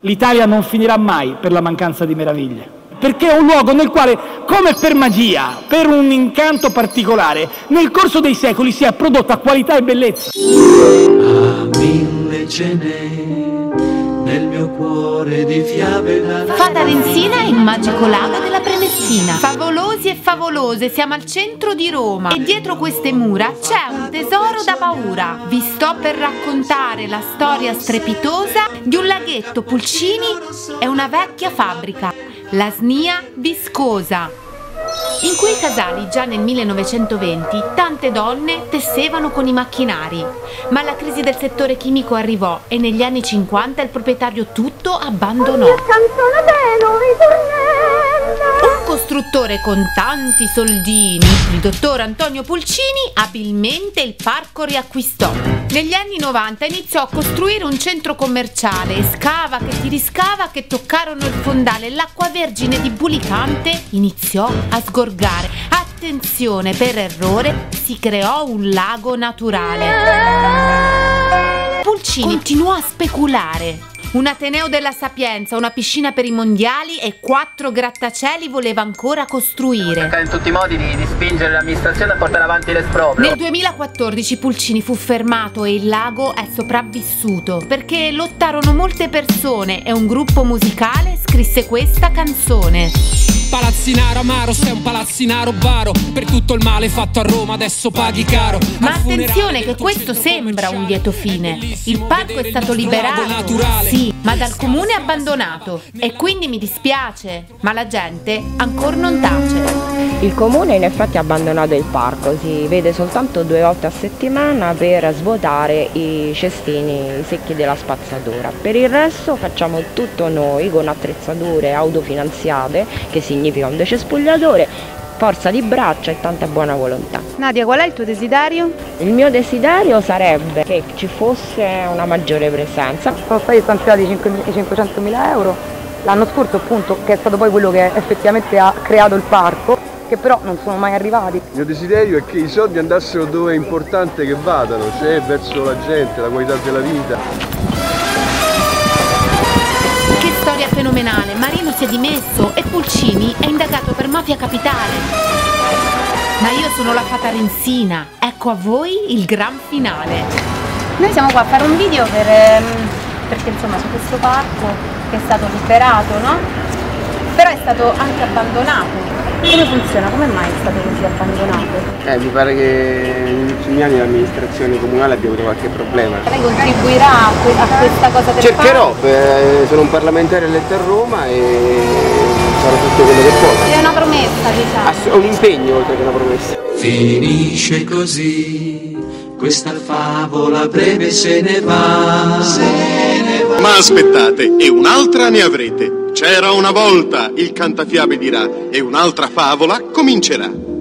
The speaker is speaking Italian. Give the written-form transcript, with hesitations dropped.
L'Italia non finirà mai per la mancanza di meraviglie, perché è un luogo nel quale, come per magia, per un incanto particolare, nel corso dei secoli si è prodotta qualità e bellezza. A mille cene nel mio cuore di fiabe da Fata Rensina è il magico lago della Prenestina. Favolosi e favolose, siamo al centro di Roma e dietro queste mura c'è un tesoro da paura. Vi sto per raccontare la storia strepitosa di un laghetto, pulcini e una vecchia fabbrica, la Snia Viscosa. In quei casali, già nel 1920, tante donne tessevano con i macchinari, ma la crisi del settore chimico arrivò e negli anni 50 il proprietario tutto abbandonò. Un costruttore con tanti soldini, il dottor Antonio Pulcini, abilmente il parco riacquistò. Negli anni 90 iniziò a costruire un centro commerciale, scava che ti riscava che toccarono il fondale e l'acqua vergine di Bulicante iniziò a sgorgare. Attenzione, per errore si creò un lago naturale. Pulcini continuò a speculare. Un ateneo della Sapienza, una piscina per i mondiali e 4 grattacieli voleva ancora costruire. Cercare in tutti i modi di spingere l'amministrazione a portare avanti l'esproprio. Nel 2014 Pulcini fu fermato e il lago è sopravvissuto perché lottarono molte persone e un gruppo musicale scrisse questa canzone. Palazzinaro amaro, sei un palazzinaro baro, per tutto il male fatto a Roma adesso paghi caro. Ma attenzione che questo sembra un lieto fine. Il parco è stato liberato, sì, ma dal comune abbandonato. E quindi mi dispiace, ma la gente ancora non tace. Il comune in effetti ha abbandonato il parco, si vede soltanto 2 volte a settimana per svuotare i cestini secchi della spazzatura. Per il resto facciamo tutto noi con attrezzature autofinanziate, che significa un decespugliatore, forza di braccia e tanta buona volontà. Nadia, qual è il tuo desiderio? Il mio desiderio sarebbe che ci fosse una maggiore presenza. Sono stati stanziati i 500.000 euro l'anno scorso, appunto, che è stato poi quello che effettivamente ha creato il parco, che però non sono mai arrivati. Il mio desiderio è che i soldi andassero dove è importante che vadano, cioè verso la gente, la qualità della vita. Che storia fenomenale! Marino si è dimesso e Pulcini è indagato per mafia capitale. Ma io sono la Fata Rensina, ecco a voi il gran finale. Noi siamo qua a fare un video perché insomma su questo parco che è stato liberato, no? Però è stato anche abbandonato. Come funziona? Come mai è stato così abbandonato? Mi pare che negli ultimi anni l'amministrazione comunale abbia avuto qualche problema. Lei contribuirà a questa cosa del Cercherò, sono un parlamentare eletto a Roma e farò tutto quello che posso. È una promessa, diciamo. Un impegno oltre che una promessa. Finisce così, questa favola breve se ne va. Ma aspettate, e un'altra ne avrete. C'era una volta, il cantafiabe dirà, e un'altra favola comincerà.